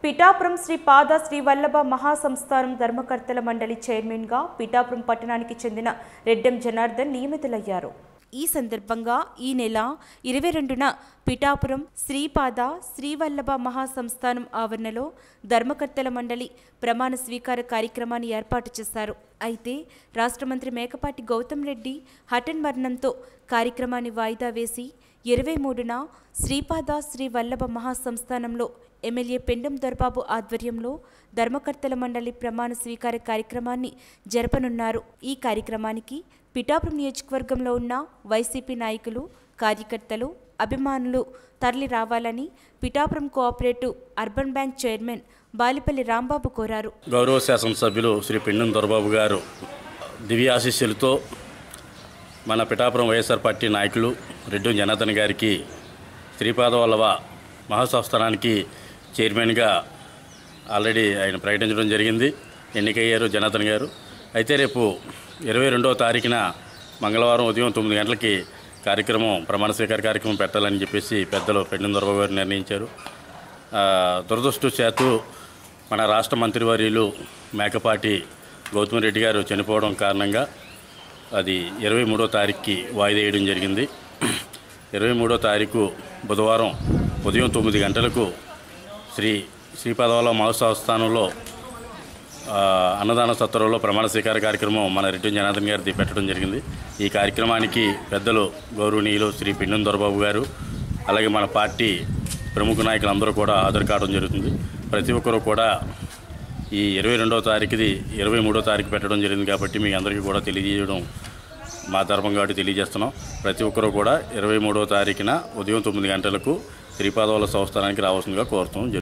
పిఠాపురం శ్రీ పాద శ్రీ వల్లభ మహాసంస్థానం ధర్మకర్తల మండలి చైర్మన్గా పిఠాపురం పట్టణానికి చెందిన రెడ్డెం జనార్దన్ నియమితులయ్యారు. ఈ సందర్భంగా ఈ నెల 22న పిఠాపురం శ్రీపాద శ్రీవల్లభ మహాసంస్థానం ఆవరణలో ధర్మకర్తల మండలి ప్రమాణ స్వీకార కార్యక్రమాన్ని ఏర్పాటు చేశారు. అయితే రాష్ట్ర మంత్రి మేకపాటి గౌతమ్ రెడ్డి హఠాన్ మరణంతో కార్యక్రమాన్ని వాయిదా వేసి 23న శ్రీపాద శ్రీ వల్లభ మహాసంస్థానంలో ఎమ్మెల్యే పెండెం దొరబాబు ఆధ్వర్యంలో ధర్మకర్తల మండలి ప్రమాణ స్వీకార కార్యక్రమాన్ని జరపనున్నారు. ఈ కార్యక్రమానికి పిఠాపురం నియోజకవర్గంలో ఉన్న వైసీపీ నాయకులు, కార్యకర్తలు, అభిమానులు తరలి రావాలని Pithapuram cooperative urban bank chairman Balipalli Rambabu కోరారు. గౌరవ శాసనసభ్యులు శ్రీ పెండెం దొరబాబు గారు దివ్యాశీస్సులతో మన పిఠాపురం వైఎస్ఆర్ పార్టీ నాయకులు రెడ్డెం జనార్దన్ గారికి శ్రీపాద వల్లభ మహాసంస్థానానికి చైర్మన్గా ఆల్రెడీ ఆయన ప్రకటించడం జరిగింది. ఎన్నికయ్యారు జనార్దన్ గారు. అయితే రేపు 22వ తారీఖున మంగళవారం ఉదయం 9 గంటలకి ప్రమాణ స్వీకార కార్యక్రమం పెట్టాలని చెప్పేసి పెద్దలు పెండెం దొరబాబు గారు నిర్ణయించారు. దురదృష్టవశాత్తు మన రాష్ట్ర మంత్రివర్యులు మేకపాటి గౌతమ్ రెడ్డి గారు చనిపోవడం కారణంగా అది 23వ తారీఖుకి వాయిదా వేయడం జరిగింది. 23వ తారీఖు బుధవారం ఉదయం 9 గంటలకు శ్రీపాద వల్లభ మహాసంస్థానంలో అన్నదాన సత్రంలో ప్రమాణ స్వీకార కార్యక్రమం మన రెడ్డెం జనార్దన్ గారిది పెట్టడం జరిగింది. ఈ కార్యక్రమానికి పెద్దలు గౌరవనీయులు శ్రీ పెండెం దొరబాబు గారు, అలాగే మన పార్టీ ప్రముఖ నాయకులందరూ కూడా హాజరు కావడం జరుగుతుంది. ప్రతి ఒక్కరూ కూడా ఈ 22వ తారీఖుది 23వ తారీఖు పెట్టడం జరిగింది కాబట్టి మీ అందరికీ కూడా తెలియజేయడం మా ధర్మం కాబట్టి తెలియజేస్తున్నాం. ప్రతి ఒక్కరూ కూడా 23వ తారీఖున ఉదయం 9 గంటలకు శ్రీపాద వల్లభ సంస్థానానికి రావాల్సిందిగా కోరుతున్నాం.